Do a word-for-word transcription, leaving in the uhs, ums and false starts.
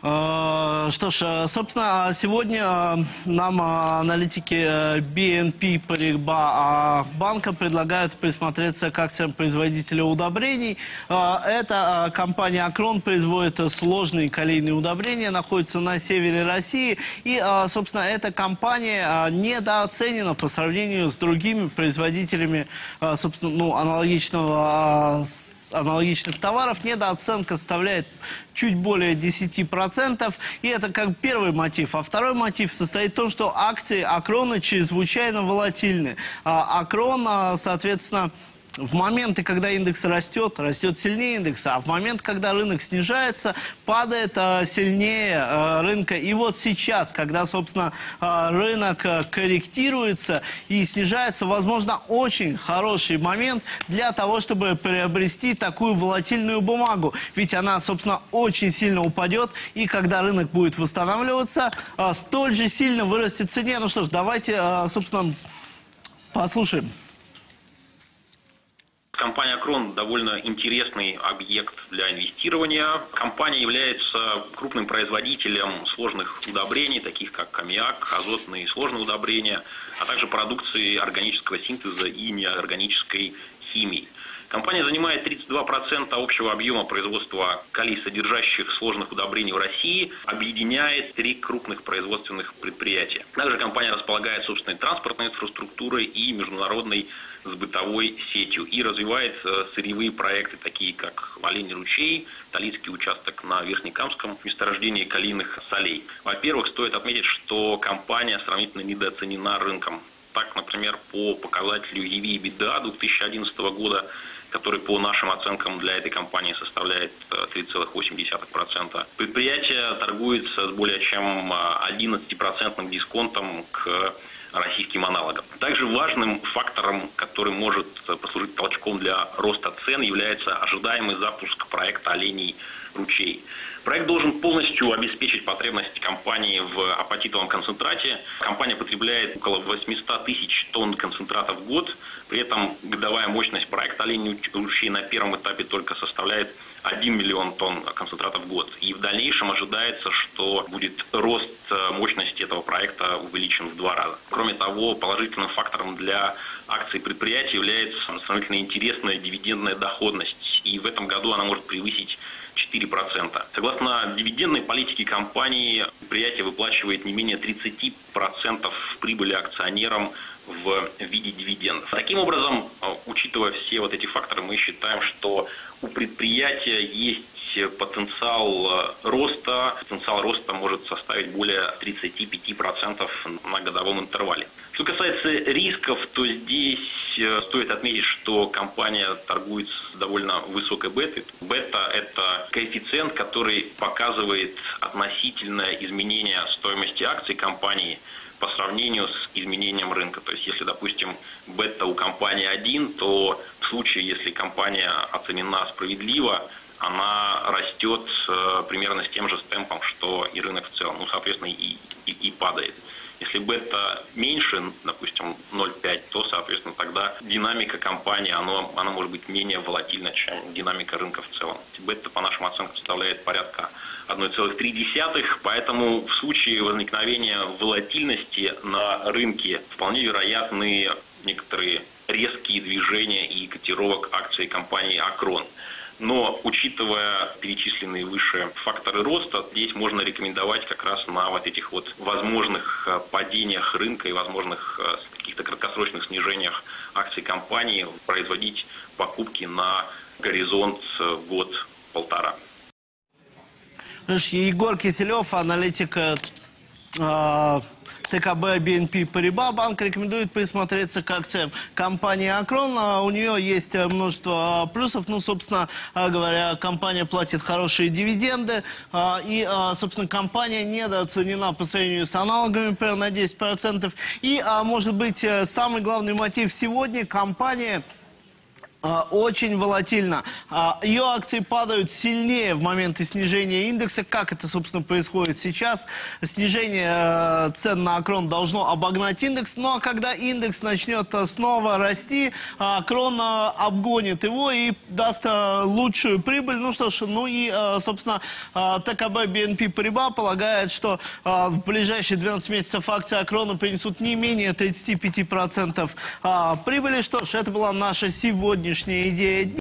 Что ж, собственно, сегодня нам аналитики би эн пи Paribas банка предлагают присмотреться к акциям производителя удобрений. Эта компания Акрон производит сложные калийные удобрения, находится на севере России. И, собственно, эта компания недооценена по сравнению с другими производителями, собственно, ну, аналогичного аналогичных товаров. Недооценка составляет чуть более десяти процентов. И это как первый мотив. А второй мотив состоит в том, что акции Акрона чрезвычайно волатильны. Акрон, соответственно, в моменты, когда индекс растет, растет сильнее индекса, а в момент, когда рынок снижается, падает а, сильнее а, рынка. И вот сейчас, когда, собственно, а, рынок а, корректируется и снижается, возможно, очень хороший момент для того, чтобы приобрести такую волатильную бумагу. Ведь она, собственно, очень сильно упадет, и когда рынок будет восстанавливаться, а, столь же сильно вырастет в цене. Ну что ж, давайте, а, собственно, послушаем. Компания Акрон довольно интересный объект для инвестирования. Компания является крупным производителем сложных удобрений, таких как аммиак, азотные сложные удобрения, а также продукции органического синтеза и неорганической химии. Компания занимает тридцать два процента общего объема производства калий-содержащих сложных удобрений в России, объединяет три крупных производственных предприятия. Также компания располагает собственной транспортной инфраструктурой и международной сбытовой сетью и развивает сырьевые проекты, такие как Оленей ручей, Талицкий участок на Верхнекамском месторождении калийных солей. Во-первых, стоит отметить, что компания сравнительно недооценена рынком. Так, например, по показателю и ви и EBITDA две тысячи одиннадцатого года, который по нашим оценкам для этой компании составляет три целых восемь десятых процента. Предприятие торгуется с более чем одиннадцатипроцентным дисконтом к российским аналогам. Также важным фактором, который может послужить толчком для роста цен, является ожидаемый запуск проекта «Оленей ручей». Проект должен полностью обеспечить потребности компании в апатитовом концентрате. Компания потребляет около восьмисот тысяч тонн концентрата в год. При этом годовая мощность проекта «Оленей ручей» на первом этапе только составляет один миллион тонн концентрата в год. И в дальнейшем ожидается, что будет рост мощности этого проекта увеличен в два раза. Кроме того, положительным фактором для акций предприятия является сравнительно интересная дивидендная доходность. И в этом году она может превысить четыре процента. Согласно дивидендной политике компании, предприятие выплачивает не менее тридцати процентов прибыли акционерам в виде дивидендов. Таким образом, учитывая все вот эти факторы, мы считаем, что у предприятия есть потенциал роста. Потенциал роста может составить более тридцати пяти процентов на годовом интервале. Что касается рисков, то здесь стоит отметить, что компания торгует с довольно высокой бетой. Бета – это коэффициент, который показывает относительное изменение стоимости акций компании по сравнению с изменением рынка. То есть, если, допустим, бета у компании один, то в случае, если компания оценена справедливо, она растет э, примерно с тем же темпом, что и рынок в целом. Ну, соответственно, и, и, и падает. Если бета меньше, допустим, ноль целых пять десятых, то, соответственно, тогда динамика компании, она, она может быть менее волатильна, чем динамика рынка в целом. Бета, по нашим оценкам, составляет порядка одна целая три десятых, поэтому в случае возникновения волатильности на рынке вполне вероятны некоторые резкие движения и котировок акций компании Акрон. Но, учитывая перечисленные выше факторы роста, здесь можно рекомендовать как раз на вот этих вот возможных падениях рынка и возможных каких-то краткосрочных снижениях акций компании производить покупки на горизонт год-полтора. Егор Киселев, аналитик э, ТКБ би эн пи Paribas банк, рекомендует присмотреться к акциям компании Акрон. У нее есть множество плюсов. Ну, собственно говоря, компания платит хорошие дивиденды. И, собственно, компания недооценена по сравнению с аналогами примерно на десять процентов. И, может быть, самый главный мотив сегодня – компания Очень волатильно. Ее акции падают сильнее в моменты снижения индекса. Как это, собственно, происходит сейчас? Снижение цен на Акрон должно обогнать индекс. Ну а когда индекс начнет снова расти, Акрон обгонит его и даст лучшую прибыль. Ну что ж, ну и, собственно, ТКБ би эн пи Paribas полагает, что в ближайшие двенадцать месяцев акции Акрона принесут не менее тридцати пяти процентов прибыли. Что ж, это была наша сегодняшняя идея дня.